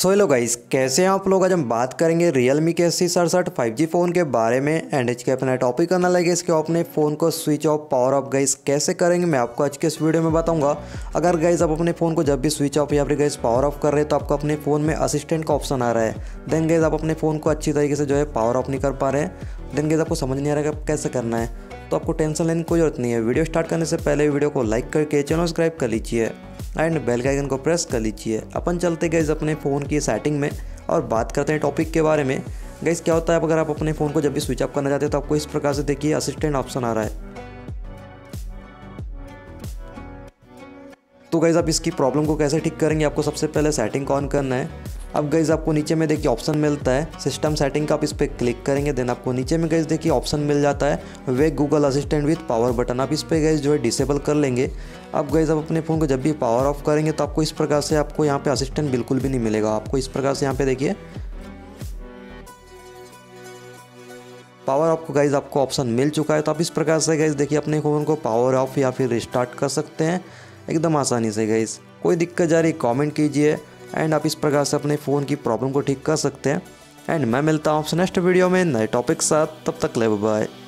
So hello guys, कैसे हैं आप लोग। आज हम बात करेंगे Realme के C67 5G फ़ोन के बारे में। एंड इसके अपना टॉपिक करना लगे इसके अपने फ़ोन को switch off power off guys कैसे करेंगे मैं आपको आज के इस वीडियो में बताऊंगा। अगर गाइस आप अपने फ़ोन को जब भी स्विच ऑफ या फिर गाइस पावर ऑफ कर रहे हैं तो आपको अपने फ़ोन में असिस्टेंट का ऑप्शन आ रहा है। देन गाइस आप अपने फ़ोन को अच्छी तरीके से जो है पावर ऑफ नहीं कर पा रहे हैं। देन गाइस आपको समझ नहीं आ रहा है कि कैसे करना है, तो आपको टेंशन लेने की कोई ज़रूरत नहीं है। वीडियो स्टार्ट करने से पहले वीडियो को लाइक करके चैनल सब्सक्राइब कर लीजिए एंड बेल का आइकन को प्रेस कर लीजिए। अपन चलते गाइस अपने फ़ोन की सेटिंग में और बात करते हैं टॉपिक के बारे में। गाइस क्या होता है, अगर आप अपने फ़ोन को जब भी स्विच ऑफ करना चाहते हैं तो आपको इस प्रकार से देखिए असिस्टेंट ऑप्शन आ रहा है। तो गाइस आप इसकी प्रॉब्लम को कैसे ठीक करेंगे, आपको सबसे पहले सेटिंग को ऑन करना है। अब गाइस आपको नीचे में देखिए ऑप्शन मिलता है सिस्टम सेटिंग का, आप इस पर क्लिक करेंगे। देन आपको नीचे में गाइस देखिए ऑप्शन मिल जाता है wake Google assistant with power button, आप इस पर गाइस जो है डिसेबल कर लेंगे। अब गाइस आप अपने फ़ोन को जब भी पावर ऑफ करेंगे तो आपको इस प्रकार से आपको यहाँ पे असिस्टेंट बिल्कुल भी नहीं मिलेगा। आपको इस प्रकार से यहाँ पे देखिए पावर ऑफ को गाइस आपको ऑप्शन मिल चुका है। तो आप इस प्रकार से गाइस देखिए अपने फ़ोन को पावर ऑफ या फिर रिस्टार्ट कर सकते हैं एकदम आसानी से। गाइस कोई दिक्कत जा रही कमेंट कीजिए एंड आप इस प्रकार से अपने फ़ोन की प्रॉब्लम को ठीक कर सकते हैं। एंड मैं मिलता हूँ आपसे नेक्स्ट वीडियो में नए टॉपिक के साथ, तब तक ले बाय।